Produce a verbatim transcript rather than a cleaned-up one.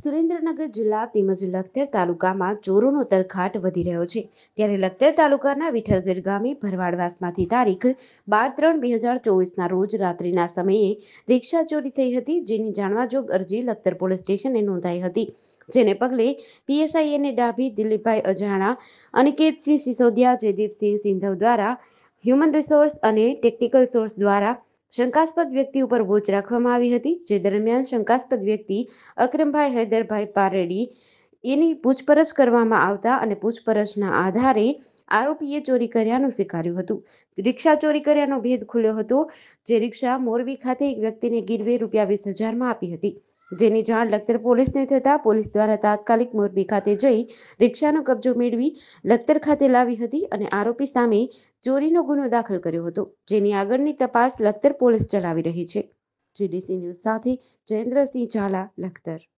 સુરેન્દ્રનગર જિલ્લા તેમજ લખતર તાલુકામાં ચોરોનો તરખાટ વધી રહ્યો છે. ત્યારે લખતર તાલુકાના વિઠ્ઠલગઢ ગામે ભરવાડવાસમાંથી તારીખ બાર ત્રણ બે હજાર ચોવીસના રોજ રાત્રિના સમયે રિક્ષા ચોરી થઈ હતી, જેની જાણવાજોગ અરજી લખતર પોલીસ સ્ટેશને નોંધાઈ હતી. જેને પગલે પીએસઆઈ એને ડાભી, દિલીપભાઈ અજાણા, અનિકેતસિંહ સિસોદિયા, જયદીપસિંહ સિંધવ દ્વારા હ્યુમન રિસોર્સ અને ટેકનિકલ સોર્સ દ્વારા શંકાસ્પદ વ્યક્તિ ઉપર વોચ રાખવામાં આવી હતી. જે દરમિયાન શંકાસ્પદ વ્યક્તિ અકરમભાઈ હૈદરભાઈ પારેડી એની પૂછપરછ કરવામાં આવતા અને પૂછપરછના આધારે આરોપીએ ચોરી કર્યાનું સ્વીકાર્યું હતું. રિક્ષા ચોરી કર્યાનો ભેદ ખુલ્યો હતો. જે રિક્ષા મોરબી ખાતે એક વ્યક્તિને ગીરવે રૂપિયા વીસ હજારમાં આપી હતી. જેની જાણ લખતર પોલીસને થતા પોલીસ દ્વારા તાત્કાલિક મોરબી ખાતે જઈ રિક્ષાનો કબજો મેળવી લખતર ખાતે લાવી હતી અને આરોપી સામે ચોરીનો ગુનો દાખલ કર્યો હતો. જેની આગળની તપાસ લખતર પોલીસ ચલાવી રહી છે. જીડીસી ન્યૂઝ સાથે જયેન્દ્રસિંહ ઝાલા, લખતર.